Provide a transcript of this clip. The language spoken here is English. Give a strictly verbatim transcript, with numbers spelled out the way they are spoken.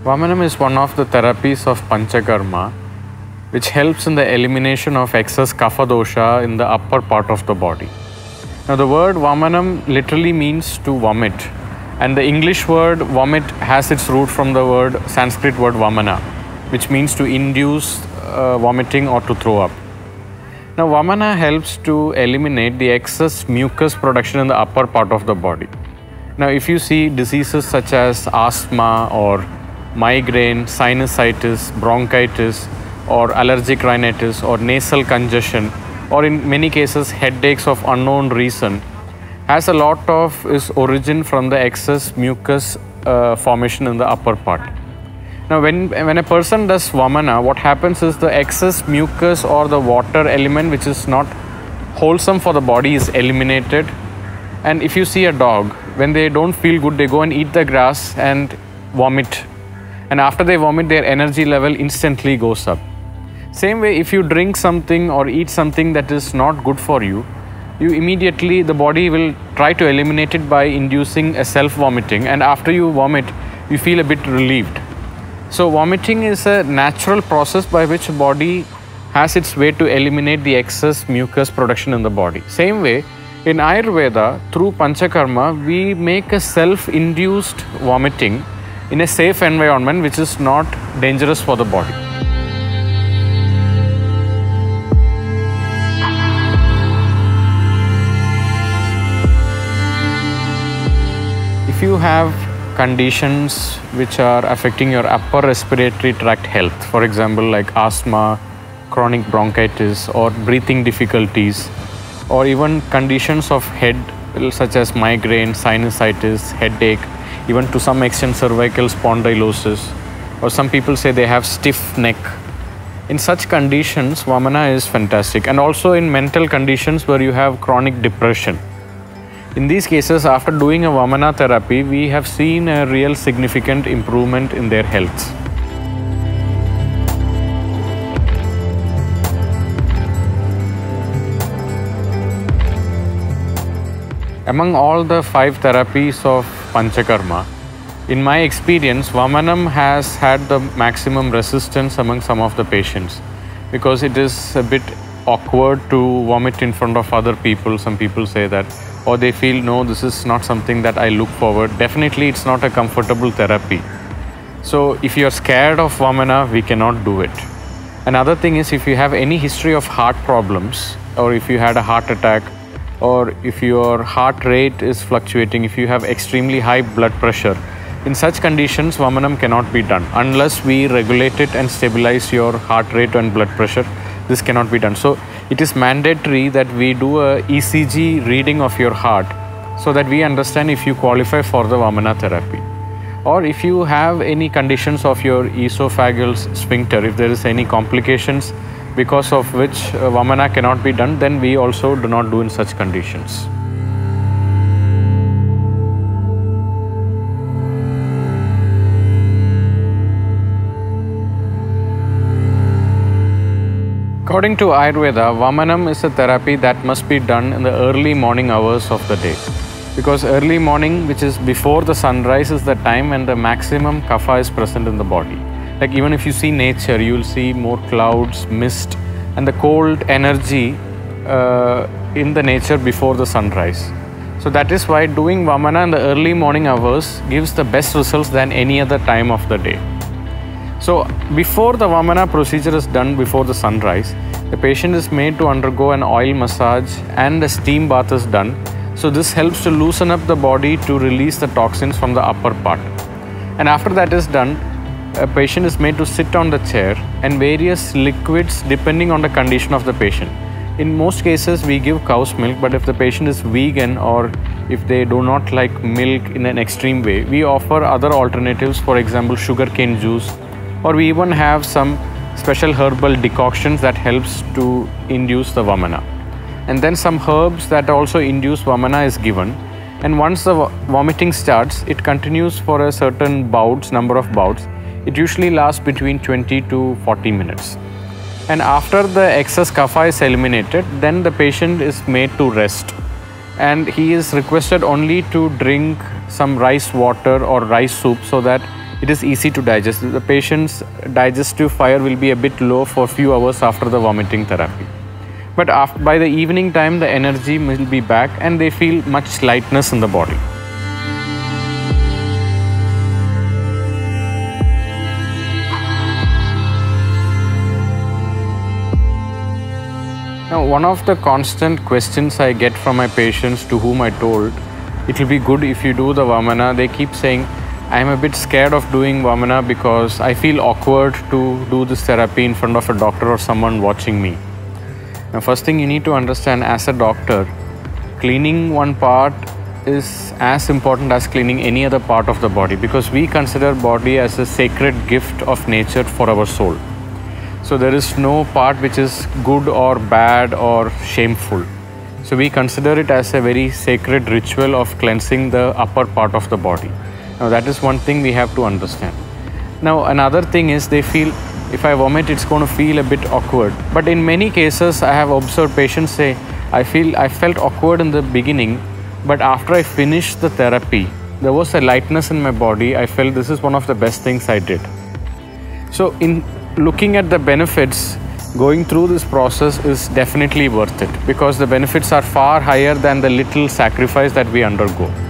Vamanam is one of the therapies of Panchakarma, which helps in the elimination of excess kapha dosha in the upper part of the body. Now the word Vamanam literally means to vomit, and the English word vomit has its root from the word Sanskrit word Vamana, which means to induce uh, vomiting or to throw up. Now Vamana helps to eliminate the excess mucus production in the upper part of the body. Now if you see diseases such as asthma or migraine, sinusitis, bronchitis, or allergic rhinitis, or nasal congestion, or in many cases headaches of unknown reason, has a lot of its origin from the excess mucus uh, formation in the upper part. Now when, when a person does Vamana, what happens is the excess mucus or the water element which is not wholesome for the body is eliminated. And if you see a dog, when they don't feel good, they go and eat the grass and vomit. And after they vomit, their energy level instantly goes up. Same way, if you drink something or eat something that is not good for you, you immediately, the body will try to eliminate it by inducing a self-vomiting. And after you vomit, you feel a bit relieved. So vomiting is a natural process by which the body has its way to eliminate the excess mucus production in the body. Same way, in Ayurveda, through Panchakarma, we make a self-induced vomiting in a safe environment which is not dangerous for the body. If you have conditions which are affecting your upper respiratory tract health, for example like asthma, chronic bronchitis, or breathing difficulties, or even conditions of head such as migraine, sinusitis, headache, even to some extent cervical spondylosis, or some people say they have stiff neck. In such conditions, Vamana is fantastic. And also in mental conditions where you have chronic depression. In these cases, after doing a Vamana therapy, we have seen a real significant improvement in their health. Among all the five therapies of Panchakarma, in my experience, Vamanam has had the maximum resistance among some of the patients because it is a bit awkward to vomit in front of other people. Some people say that, or they feel, no, this is not something that I look forward. Definitely, it's not a comfortable therapy. So if you're scared of Vamana, we cannot do it. Another thing is, if you have any history of heart problems, or if you had a heart attack, or if your heart rate is fluctuating, if you have extremely high blood pressure, in such conditions, Vamanam cannot be done. Unless we regulate it and stabilize your heart rate and blood pressure, this cannot be done. So it is mandatory that we do a E C G reading of your heart so that we understand if you qualify for the Vamana therapy. Or if you have any conditions of your esophageal sphincter, if there is any complications because of which uh, Vamana cannot be done, then we also do not do in such conditions. According to Ayurveda, Vamanam is a therapy that must be done in the early morning hours of the day. Because early morning, which is before the sunrise, is the time when the maximum kapha is present in the body. Like even if you see nature, you will see more clouds, mist, and the cold energy uh, in the nature before the sunrise. So that is why doing Vamana in the early morning hours gives the best results than any other time of the day. So before the Vamana procedure is done before the sunrise, the patient is made to undergo an oil massage and a steam bath is done. So this helps to loosen up the body to release the toxins from the upper part. And after that is done, a patient is made to sit on the chair and various liquids depending on the condition of the patient. In most cases, we give cow's milk, but if the patient is vegan or if they do not like milk in an extreme way, we offer other alternatives, for example, sugarcane juice, or we even have some special herbal decoctions that helps to induce the Vamana. And then some herbs that also induce Vamana is given. And once the vomiting starts, it continues for a certain bouts, number of bouts. It usually lasts between twenty to forty minutes. And after the excess kapha is eliminated, then the patient is made to rest. And he is requested only to drink some rice water or rice soup so that it is easy to digest. The patient's digestive fire will be a bit low for a few hours after the vomiting therapy. But after, by the evening time, the energy will be back and they feel much lightness in the body. Now, one of the constant questions I get from my patients to whom I told, it will be good if you do the Vamana, they keep saying, I am a bit scared of doing Vamana because I feel awkward to do this therapy in front of a doctor or someone watching me. Now, first thing you need to understand as a doctor, cleaning one part is as important as cleaning any other part of the body, because we consider body as a sacred gift of nature for our soul. So there is no part which is good or bad or shameful. So we consider it as a very sacred ritual of cleansing the upper part of the body. Now that is one thing we have to understand. Now another thing is they feel if I vomit it's going to feel a bit awkward. But in many cases I have observed patients say, I feel I felt awkward in the beginning, but after I finished the therapy, there was a lightness in my body. I felt this is one of the best things I did. So in looking at the benefits, going through this process is definitely worth it, because the benefits are far higher than the little sacrifice that we undergo.